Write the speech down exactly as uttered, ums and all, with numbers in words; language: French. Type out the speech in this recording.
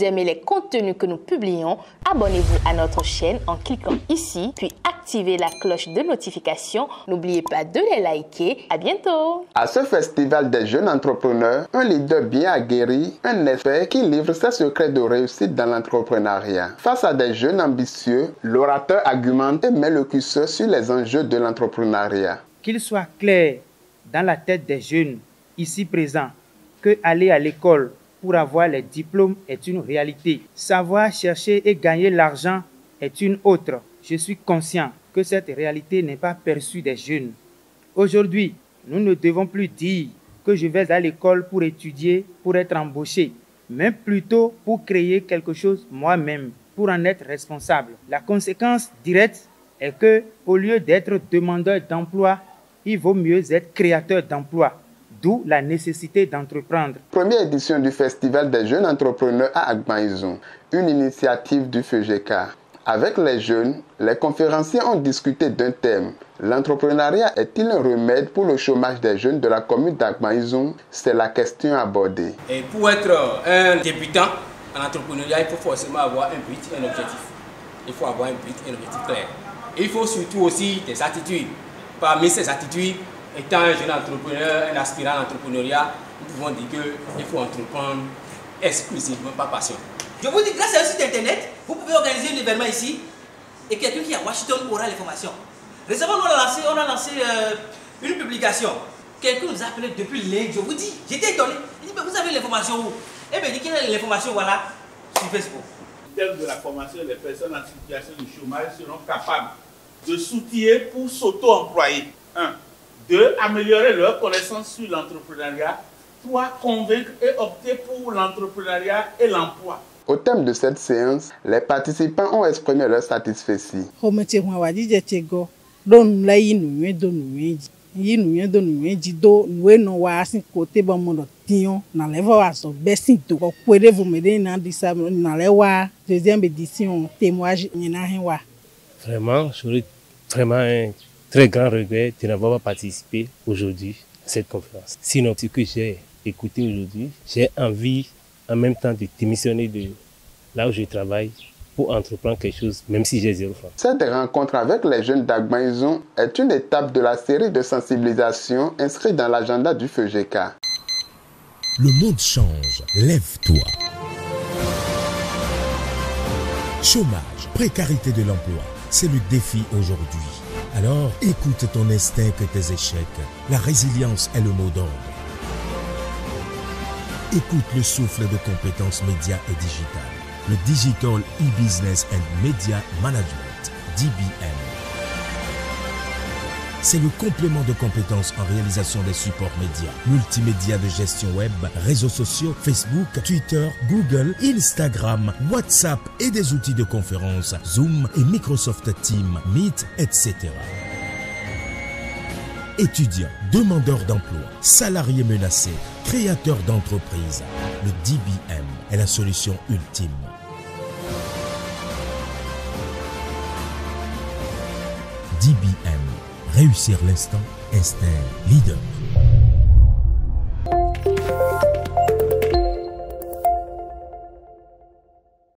vous aimez les contenus que nous publions, abonnez-vous à notre chaîne en cliquant ici, puis activez la cloche de notification. N'oubliez pas de les liker. À bientôt. À ce festival des jeunes entrepreneurs, un leader bien aguerri, un expert qui livre ses secrets de réussite dans l'entrepreneuriat. Face à des jeunes ambitieux, l'orateur argumente et met le curseur sur les enjeux de l'entrepreneuriat. Qu'il soit clair dans la tête des jeunes ici présents que aller à l'école pour avoir les diplômes est une réalité. Savoir chercher et gagner l'argent est une autre. Je suis conscient que cette réalité n'est pas perçue des jeunes. Aujourd'hui, nous ne devons plus dire que je vais à l'école pour étudier, pour être embauché, mais plutôt pour créer quelque chose moi-même, pour en être responsable. La conséquence directe est que, au lieu d'être demandeur d'emploi, il vaut mieux être créateur d'emploi. D'où la nécessité d'entreprendre. Première édition du Festival des jeunes entrepreneurs à Agbanizon, une initiative du F E G E C A. Avec les jeunes, les conférenciers ont discuté d'un thème. L'entrepreneuriat est-il un remède pour le chômage des jeunes de la commune d'Agbanizon? C'est la question abordée. Et pour être un débutant en entrepreneuriat, il faut forcément avoir un but et un objectif. Il faut avoir un but et un objectif clair. Et il faut surtout aussi des attitudes. Parmi ces attitudes, étant un jeune entrepreneur, un aspirant à l'entrepreneuriat, nous pouvons dire qu'il faut entreprendre exclusivement par passion. Je vous dis, grâce à un site internet, vous pouvez organiser un événement ici et quelqu'un qui est à Washington aura l'information. Récemment, on a lancé, on a lancé euh, une publication. Quelqu'un nous a appelé depuis lundi, je vous dis, j'étais étonné. Il dit, mais vous avez l'information où? Eh bien, il dit qu'il a l'information, voilà, sur Facebook. En termes de la formation, les personnes en situation de chômage seront capables de s'outiller pour s'auto-employer. Un. Deux, améliorer leur connaissance sur l'entrepreneuriat. Trois, convaincre et opter pour l'entrepreneuriat et l'emploi. Au thème de cette séance, les participants ont exprimé leur satisfaction. Vraiment, j'aurais vraiment un très grand regret de n'avoir pas participé aujourd'hui à cette conférence. Sinon, ce que j'ai écouté aujourd'hui, j'ai envie en même temps de démissionner de là où je travaille pour entreprendre quelque chose, même si j'ai zéro franc. Cette rencontre avec les jeunes d'Agbanizon est une étape de la série de sensibilisation inscrite dans l'agenda du F E G E C A. Le monde change, lève-toi. Chômage, précarité de l'emploi, c'est le défi aujourd'hui. Alors, écoute ton instinct que tes échecs. La résilience est le mot d'ordre. Écoute le souffle de compétences médias et digitales. Le Digital E-Business and Media Management, D B M. C'est le complément de compétences en réalisation des supports médias, multimédia de gestion web, réseaux sociaux, Facebook, Twitter, Google, Instagram, WhatsApp et des outils de conférence, Zoom et Microsoft Teams, Meet, et cetera. Étudiants, demandeurs d'emploi, salariés menacés, créateurs d'entreprises, le D B M est la solution ultime. D B M. Réussir l'instant, instinct leader.